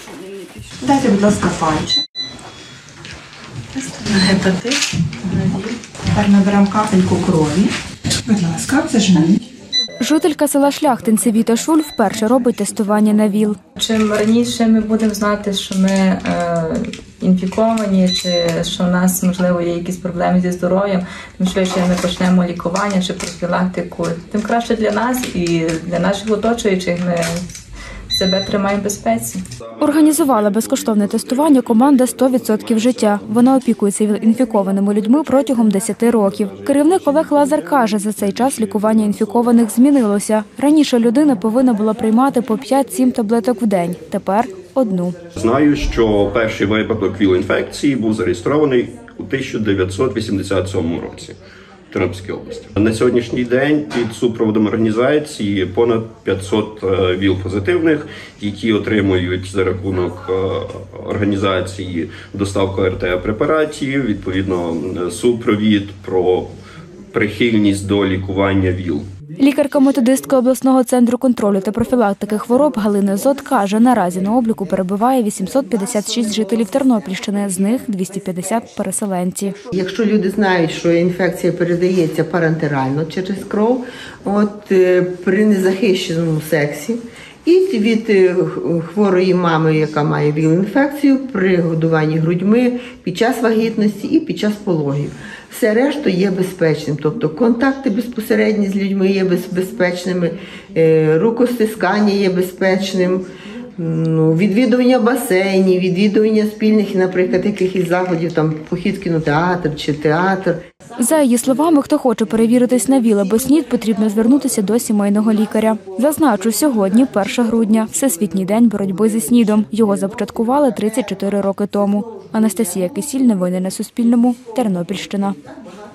Дайте, будь ласка, пальчик. Гепатит. Тепер наберемо капельку крові. Будь ласка, зажміть. Жителька села Шляхтинці Віта Шуль вперше робить тестування на ВІЛ. Чим раніше ми будемо знати, що ми інфіковані, чи що в нас, можливо, є якісь проблеми зі здоров'ям, тим швидше ми почнемо лікування чи профілактику, тим краще для нас і для наших оточуючих. Ми себе тримаємо в безпеці. Організувала безкоштовне тестування команда «100% життя». Вона опікується ВІЛ-інфікованими людьми протягом 10 років. Керівник Олег Лазар каже, за цей час лікування інфікованих змінилося. Раніше людина повинна була приймати по 5-7 таблеток в день, тепер – 1. Знаю, що перший випадок ВІЛ-інфекції був зареєстрований у 1987 році. Тернопільській області. На сьогоднішній день під супроводом організації понад 500 ВІЛ-позитивних, які отримують за рахунок організації доставку РТ-препаратів, відповідно супровід про прихильність до лікування ВІЛ. Лікарка-методистка обласного центру контролю та профілактики хвороб Галина Зот каже, наразі на обліку перебуває 856 жителів Тернопільщини, з них 250 переселенці. Якщо люди знають, що інфекція передається парентерально через кров, при незахищеному сексі, і від хворої мами, яка має ВІЛ-інфекцію, при годуванні грудьми, під час вагітності і під час пологів. Все решта є безпечним, тобто контакти безпосередні з людьми є безпечними, рукостискання є безпечним, відвідування басейнів, відвідування спільних, наприклад, якихось заходів, там похід в кінотеатр чи театр. За її словами, хто хоче перевіритись на ВІЛ або СНІД, потрібно звернутися до сімейного лікаря. Зазначу, сьогодні 1 грудня – Всесвітній день боротьби зі СНІДом. Його започаткували 34 роки тому. Анастасія Кисіль, новини на Суспільному, Тернопільщина.